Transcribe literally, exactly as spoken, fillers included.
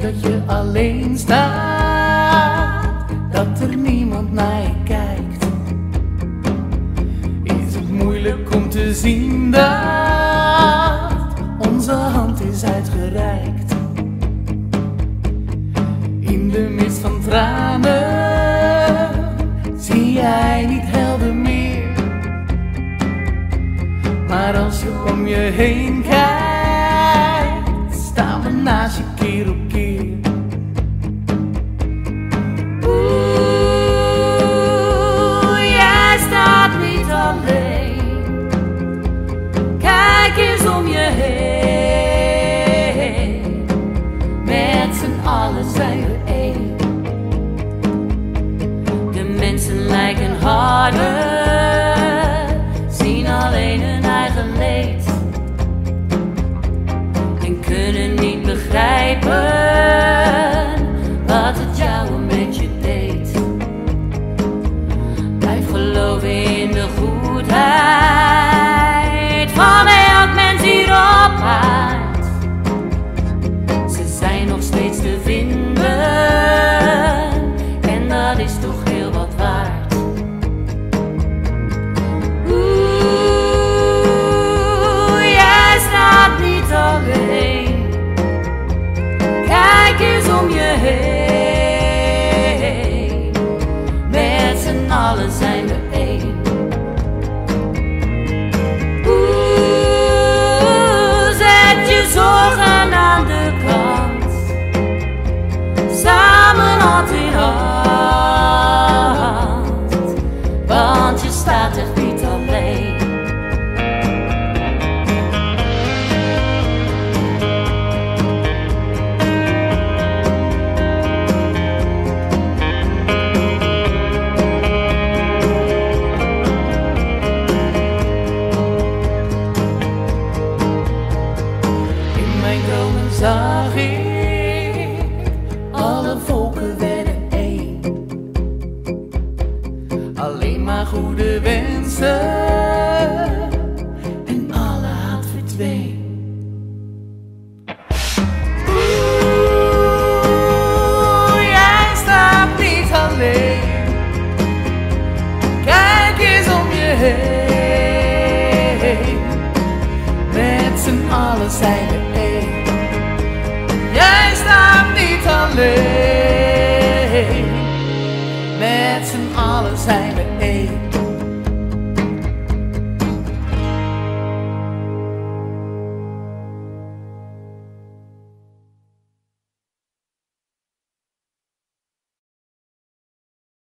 dat je alleen staat, dat er niemand naar je kijkt. Is het moeilijk om te zien dat onze hand is uitgereikt? In de mist van tranen zie jij niet helder meer. Maar als je om je heen kijkt, staan we naast je keer op keer. Oeh, jij staat niet alleen. Kijk eens om je heen. Met z'n allen zijn we één. De mensen lijken harder, zien alleen hun eigen leed en kunnen niet begrijpen wat het jou een beetje deed. Blijf geloven in de goedheid van elk mens hier op aard. Ze zijn nog steeds te vinden en dat is toch heel wat waard. Kijk eens om je heen. Met z'n allen zijn we één. Oeh, zet je zorgen aan de kant. Samen hand in hand. Want je staat echt niet alleen. Zag ik, alle volken werden één. Alleen maar goede wensen en alle haat verdween. Oeh, jij staat niet alleen. Kijk eens om je heen. Met z'n allen zijn we